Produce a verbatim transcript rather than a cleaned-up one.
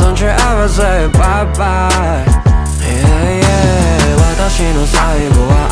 Don't you ever say bye bye、yeah, yeah、私の最後は